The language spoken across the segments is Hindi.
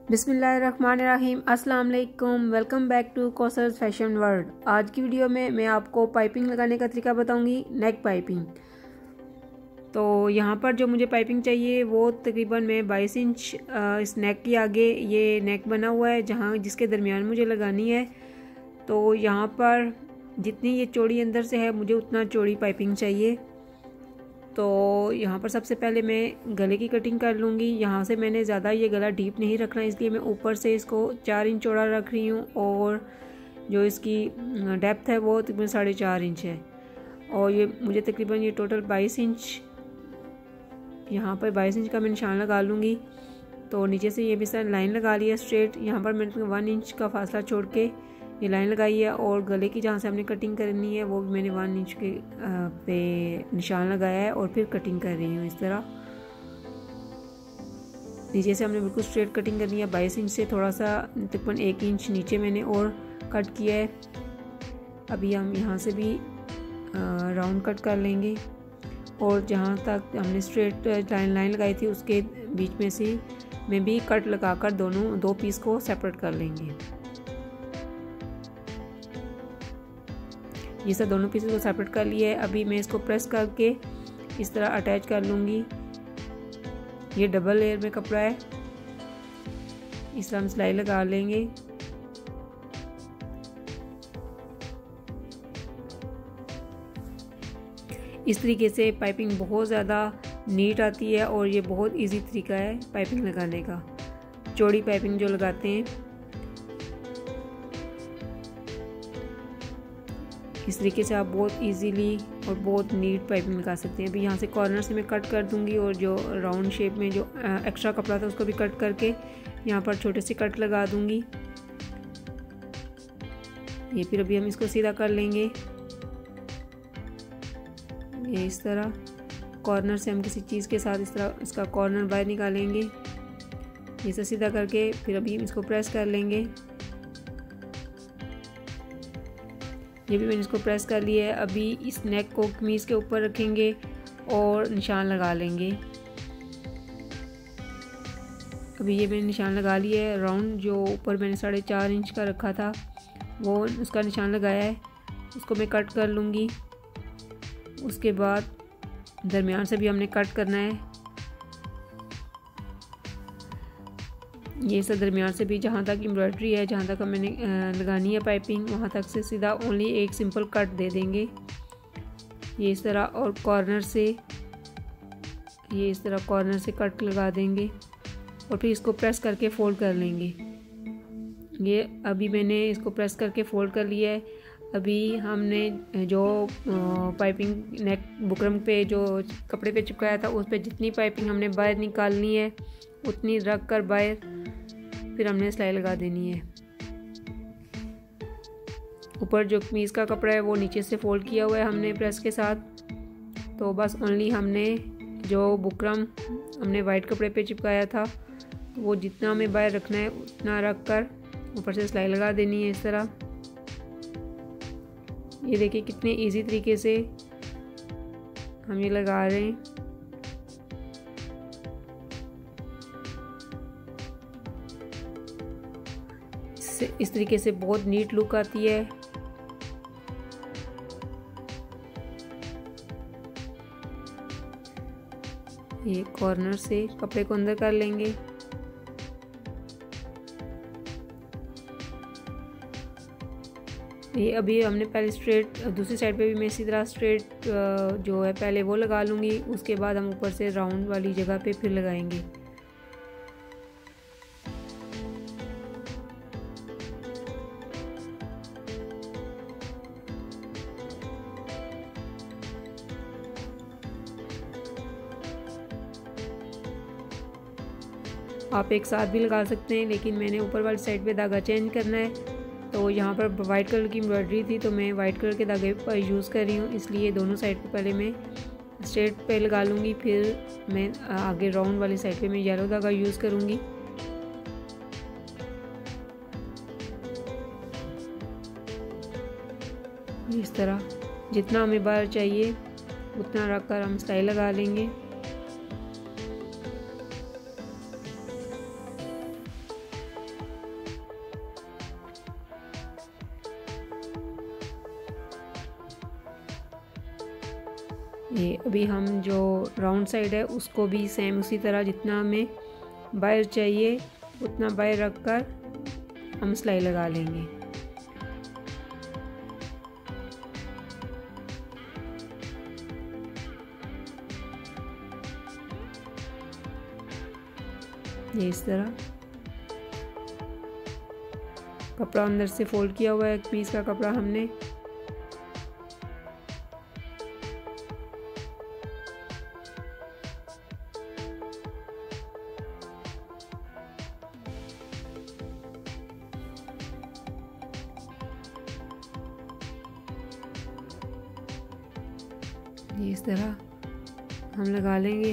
बिस्मिल्लाहिर्रहमानिर्रहीम। अस्सलाम वालेकुम। Welcome back to Kausar fashion world. आज की वीडियो में मैं आपको पाइपिंग लगाने का तरीका बताऊंगी, नेक पाइपिंग। तो यहाँ पर जो मुझे पाइपिंग चाहिए वो तकरीबन मैं 22 इंच इस नेक के आगे ये नेक बना हुआ है जहाँ जिसके दरमियान मुझे लगानी है। तो यहाँ पर जितनी ये चौड़ी अंदर से है मुझे उतना चौड़ी पाइपिंग चाहिए। तो यहाँ पर सबसे पहले मैं गले की कटिंग कर लूँगी। यहाँ से मैंने ज़्यादा ये गला डीप नहीं रखना, इसलिए मैं ऊपर से इसको 4 इंच चौड़ा रख रही हूँ और जो इसकी डेप्थ है वो तकरीबन 4.5 इंच है। और ये मुझे तकरीबन ये टोटल 22 इंच, यहाँ पर 22 इंच का मैं निशान लगा लूँगी। तो नीचे से ये भी सर लाइन लगा लिया स्ट्रेट। यहाँ पर मैंने 1 इंच का फासला छोड़ के ये लाइन लगाई है और गले की जहाँ से हमने कटिंग करनी है वो भी मैंने 1 इंच के पे निशान लगाया है और फिर कटिंग कर रही हूँ इस तरह। नीचे से हमने बिल्कुल स्ट्रेट कटिंग करनी है। 22 इंच से थोड़ा सा तकरीबन 1 इंच नीचे मैंने और कट किया है। अभी हम यहाँ से भी राउंड कट कर लेंगे और जहाँ तक हमने स्ट्रेट लाइन लगाई थी उसके बीच में से मैं भी कट लगाकर दो पीस को सेपरेट कर लेंगे। ये सब दोनों पीसेस को सेपरेट कर लिया है। अभी मैं इसको प्रेस करके इस तरह अटैच कर लूँगी। ये डबल लेयर में कपड़ा है, इस तरह हम सिलाई लगा लेंगे। इस तरीके से पाइपिंग बहुत ज़्यादा नीट आती है और ये बहुत इजी तरीका है पाइपिंग लगाने का, चौड़ी पाइपिंग जो लगाते हैं। इस तरीके से आप बहुत इजीली और बहुत नीट पाइपिंग लगा सकते हैं। अभी यहाँ से कॉर्नर से मैं कट कर दूंगी और जो राउंड शेप में जो एक्स्ट्रा कपड़ा था उसको भी कट करके यहाँ पर छोटे से कट लगा दूंगी। ये फिर अभी हम इसको सीधा कर लेंगे। ये इस तरह कॉर्नर से हम किसी चीज़ के साथ इस तरह इसका कॉर्नर बाहर निकालेंगे। ये सब सीधा करके फिर अभी हम इसको प्रेस कर लेंगे। ये भी मैंने इसको प्रेस कर लिया है। अभी इस नेक को कमीज़ के ऊपर रखेंगे और निशान लगा लेंगे। अभी ये मैंने निशान लगा लिया है। राउंड जो ऊपर मैंने 4.5 इंच का रखा था वो उसका निशान लगाया है, उसको मैं कट कर लूँगी। उसके बाद दरमियान से भी हमने कट करना है। ये सब दरमियान से भी जहाँ तक एम्ब्रॉयडरी है, जहाँ तक मैंने लगानी है पाइपिंग, वहाँ तक से सीधा ओनली एक सिंपल कट दे देंगे ये इस तरह। और कॉर्नर से ये इस तरह कॉर्नर से कट लगा देंगे और फिर इसको प्रेस करके फोल्ड कर लेंगे। ये अभी मैंने इसको प्रेस करके फोल्ड कर लिया है। अभी हमने जो पाइपिंग नेक बुकरम पे जो कपड़े पे चिपकाया था उस पर जितनी पाइपिंग हमने बाहर निकालनी है उतनी रख कर बाहर फिर हमने सिलाई लगा देनी है। ऊपर जो कमीज़ का कपड़ा है वो नीचे से फोल्ड किया हुआ है हमने प्रेस के साथ। तो बस ओनली हमने जो बुकरम हमने वाइट कपड़े पे चिपकाया था वो जितना हमें बाहर रखना है उतना रख कर ऊपर से सिलाई लगा देनी है इस तरह। ये देखिए कितने इजी तरीके से हम ये लगा रहे हैं। इस तरीके से बहुत नीट लुक आती है। ये कॉर्नर से कपड़े को अंदर कर लेंगे। ये अभी हमने पहले स्ट्रेट, दूसरी साइड पे भी मैं इसी तरह स्ट्रेट जो है पहले वो लगा लूँगी। उसके बाद हम ऊपर से राउंड वाली जगह पे फिर लगाएंगे। आप एक साथ भी लगा सकते हैं, लेकिन मैंने ऊपर वाली साइड पे धागा चेंज करना है। तो यहाँ पर वाइट कलर की एम्ब्रॉयडरी थी तो मैं वाइट कलर के धागे पर यूज़ कर रही हूँ, इसलिए दोनों साइड पे पहले मैं स्ट्रेट पे लगा लूँगी, फिर मैं आगे राउंड वाली साइड पे मैं येलो धागा यूज़ करूँगी। इस तरह जितना हमें बाहर चाहिए उतना रख कर हम सिलाई लगा लेंगे। ये अभी हम जो राउंड साइड है उसको भी सेम उसी तरह जितना हमें बाहर चाहिए उतना बाहर रख कर हम सिलाई लगा लेंगे। ये इस तरह कपड़ा अंदर से फोल्ड किया हुआ है, एक पीस का कपड़ा हमने। ये इस तरह हम लगा लेंगे।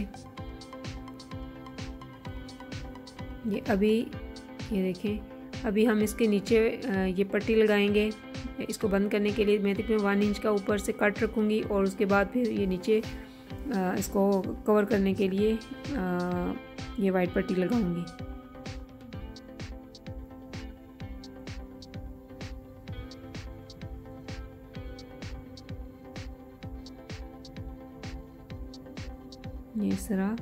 ये अभी ये देखें, अभी हम इसके नीचे ये पट्टी लगाएंगे। इसको बंद करने के लिए मैं तकरीबन 1 इंच का ऊपर से कट रखूँगी और उसके बाद फिर ये नीचे इसको कवर करने के लिए ये वाइट पट्टी लगाऊंगी। ये इस तरह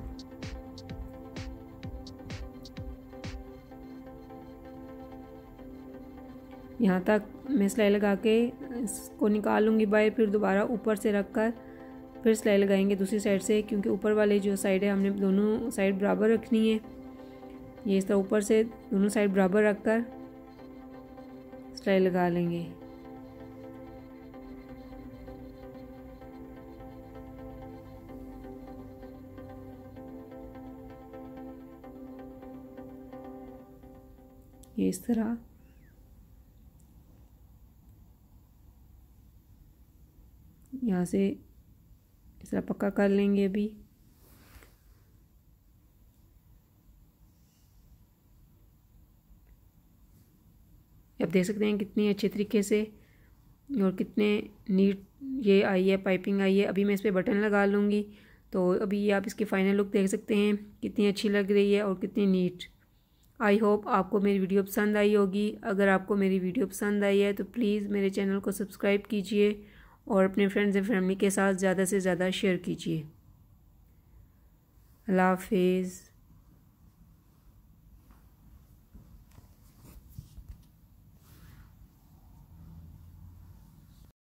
यहाँ तक मैं सिलाई लगा के इसको निकाल लूँगी बाहर, फिर दोबारा ऊपर से रख कर फिर सिलाई लगाएंगे दूसरी साइड से, क्योंकि ऊपर वाले जो साइड है हमने दोनों साइड बराबर रखनी है। ये इस तरह ऊपर से दोनों साइड बराबर रख कर सिलाई लगा लेंगे। ये इस तरह यहाँ से इस तरह पक्का कर लेंगे। अभी आप देख सकते हैं कितनी अच्छे तरीके से और कितने नीट ये आई है, पाइपिंग आई है। अभी मैं इस पर बटन लगा लूँगी, तो अभी आप इसकी फ़ाइनल लुक देख सकते हैं कितनी अच्छी लग रही है और कितनी नीट। आई होप आपको मेरी वीडियो पसंद आई होगी। अगर आपको मेरी वीडियो पसंद आई है तो प्लीज़ मेरे चैनल को सब्सक्राइब कीजिए और अपने फ्रेंड्स एंड फैमिली के साथ ज़्यादा से ज़्यादा शेयर कीजिए। अल्लाह हाफिज़।